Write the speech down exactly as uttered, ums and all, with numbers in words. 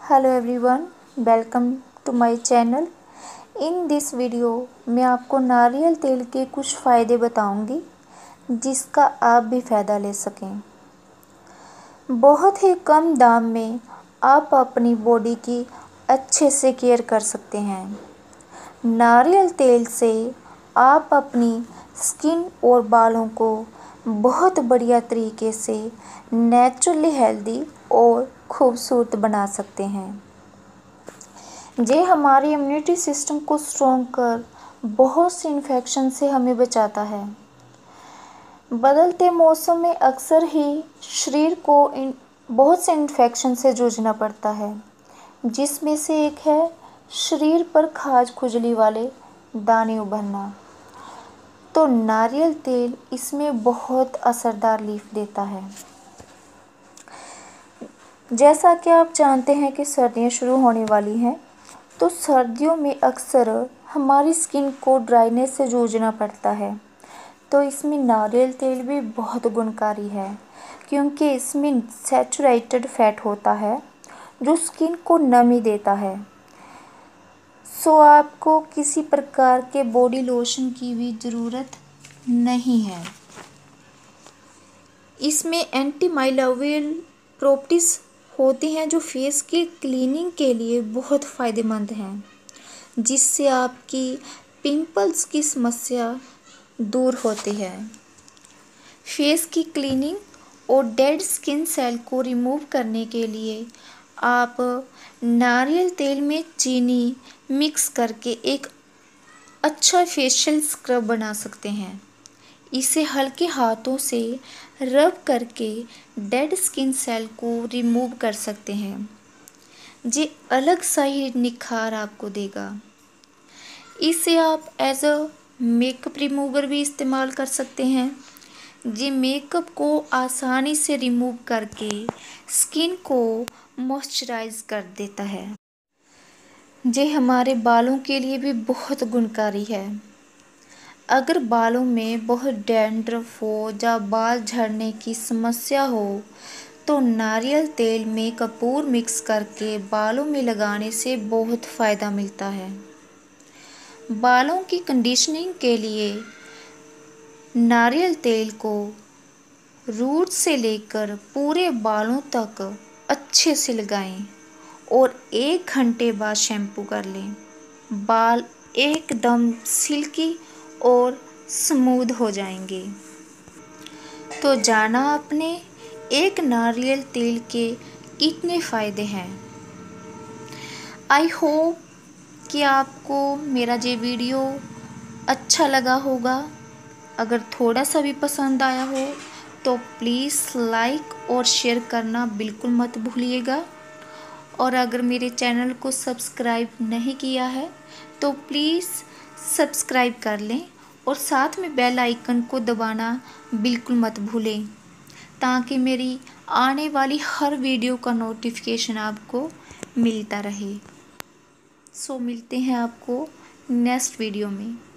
Hello everyone, welcome to my channel. In this video मैं आपको नारियल तेल के कुछ फ़ायदे बताऊंगी जिसका आप भी फ़ायदा ले सकें। बहुत ही कम दाम में आप अपनी बॉडी की अच्छे से केयर कर सकते हैं। नारियल तेल से आप अपनी स्किन और बालों को बहुत बढ़िया तरीके से नेचुरली हेल्दी और खूबसूरत बना सकते हैं। ये हमारी इम्यूनिटी सिस्टम को स्ट्रॉन्ग कर बहुत से इन्फेक्शन से हमें बचाता है। बदलते मौसम में अक्सर ही शरीर को इन बहुत से इन्फेक्शन से जूझना पड़ता है, जिसमें से एक है शरीर पर खाज खुजली वाले दाने उभरना। तो नारियल तेल इसमें बहुत असरदार लीफ देता है। जैसा कि आप जानते हैं कि सर्दियां शुरू होने वाली हैं, तो सर्दियों में अक्सर हमारी स्किन को ड्राइनेस से जूझना पड़ता है। तो इसमें नारियल तेल भी बहुत गुणकारी है, क्योंकि इसमें सैचुरेटेड फैट होता है जो स्किन को नमी देता है। सो आपको किसी प्रकार के बॉडी लोशन की भी ज़रूरत नहीं है। इसमें एंटी माइक्रोबियल प्रॉपर्टीज़ होती हैं जो फेस की क्लीनिंग के लिए बहुत फ़ायदेमंद हैं, जिससे आपकी पिंपल्स की समस्या दूर होती है। फेस की क्लीनिंग और डेड स्किन सेल को रिमूव करने के लिए आप नारियल तेल में चीनी मिक्स करके एक अच्छा फेशियल स्क्रब बना सकते हैं। इसे हल्के हाथों से रब करके डेड स्किन सेल को रिमूव कर सकते हैं। ये अलग सा ही निखार आपको देगा। इसे आप एज अ मेकअप रिमूवर भी इस्तेमाल कर सकते हैं। ये मेकअप को आसानी से रिमूव करके स्किन को मॉइस्चराइज कर देता है। ये हमारे बालों के लिए भी बहुत गुणकारी है। अगर बालों में बहुत डैंड्रफ हो या बाल झड़ने की समस्या हो, तो नारियल तेल में कपूर मिक्स करके बालों में लगाने से बहुत फ़ायदा मिलता है। बालों की कंडीशनिंग के लिए नारियल तेल को रूट से लेकर पूरे बालों तक अच्छे से लगाएं और एक घंटे बाद शैम्पू कर लें। बाल एकदम सिल्की और स्मूथ हो जाएंगे। तो जाना आपने एक नारियल तेल के कितने फ़ायदे हैं। आई होप कि आपको मेरा ये वीडियो अच्छा लगा होगा। अगर थोड़ा सा भी पसंद आया हो तो प्लीज़ लाइक और शेयर करना बिल्कुल मत भूलिएगा। और अगर मेरे चैनल को सब्सक्राइब नहीं किया है तो प्लीज़ सब्सक्राइब कर लें और साथ में बेल आइकन को दबाना बिल्कुल मत भूलें, ताकि मेरी आने वाली हर वीडियो का नोटिफिकेशन आपको मिलता रहे। सो मिलते हैं आपको नेक्स्ट वीडियो में।